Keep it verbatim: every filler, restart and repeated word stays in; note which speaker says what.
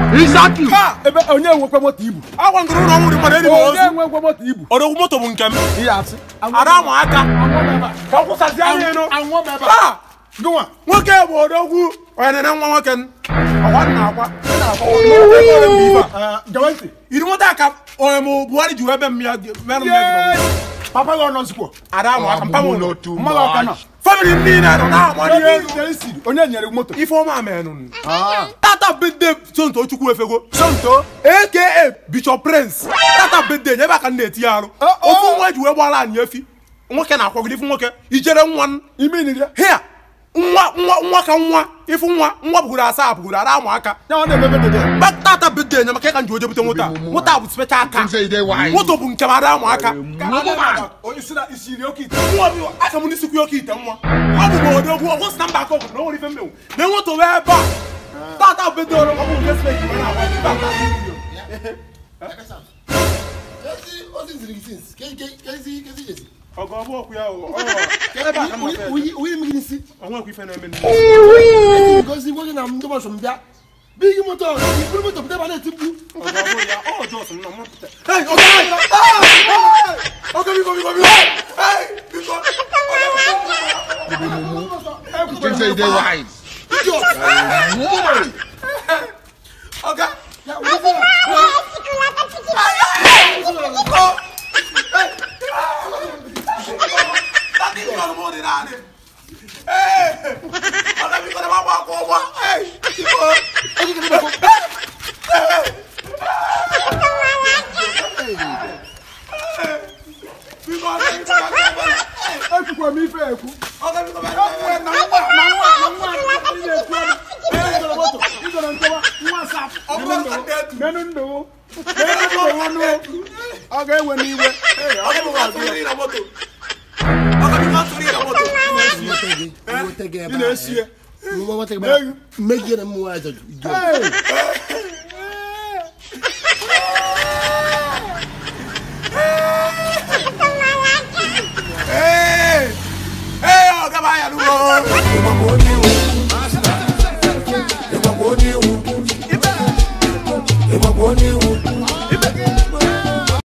Speaker 1: Exactly.
Speaker 2: Ebe onye nwekwa moto ibu.
Speaker 3: Agwa nguru na nwuri mara eri
Speaker 2: Onye nwekwa moto ibu.
Speaker 3: Odo moto bụ nke m.
Speaker 2: Ihe asị.
Speaker 3: Ara mu aka. Ka kwụsazi anyị no.
Speaker 2: Anwo beba.
Speaker 3: Ah!
Speaker 2: Gụnwa.
Speaker 3: Nwoke bụ odogwu. Onye na nwa nwoke n. Ọkwa nna akwa.
Speaker 2: Gawanti.
Speaker 3: Iri nwata aka onye mu Buhari ji ebe m ya merụ m.
Speaker 2: Papa go no sikwo.
Speaker 3: Ara mu aka mpamu no.
Speaker 2: Mmaga aka na.
Speaker 3: Family ndị na na amadi elu.
Speaker 2: Onye nyere moto.
Speaker 3: Ifeoma menu.
Speaker 2: Ah.
Speaker 3: Tata birthday Sonto Chukwu efego.
Speaker 2: Sonto
Speaker 3: aka Bishop Prince. Tata birthday nyebe aka na-eti arụ. Ofu nwa ji wee gbara anyị efi. Nwoke na-akwagide ifu nwoke ijere nwa
Speaker 2: imi ni dia.
Speaker 3: Here. Nwa nwa nwa ka nwa ifu nwa nwa buguru asa buguru ara amụ aka.
Speaker 2: Ya ọ na-emebe dede.
Speaker 3: Ba tata birthday nyema ka ka nji ojebute nwota. Nwota bụ special aka. Moto bụ nke mara amụ aka.
Speaker 2: Onye sira isiri okite.
Speaker 3: Nwa bi aka m n'isi ku okite nwa. Ọ bụ odogwu ọgwụ na mba aka ọ na ori fe mmewu. Na nwoto wee ba. Tata birthday ọ bụ respect na agwa.
Speaker 1: What is the reasons? Can can can see can see.
Speaker 3: Ogo bo ku ya o. Oh.
Speaker 1: We we we see.
Speaker 3: Onwe ku ife na eme.
Speaker 1: Because he wasn't am do some bia. Big motor, you put motor put na tipu.
Speaker 3: Ogo bo ya o just na mo. Hey, ogo. Ah! Ogo bi go bi go bi. Hey, bi go.
Speaker 1: You can say they wise.
Speaker 3: Oga.
Speaker 1: Yeah, what's
Speaker 2: Menundo. Okay, when you were.
Speaker 1: Make it a more.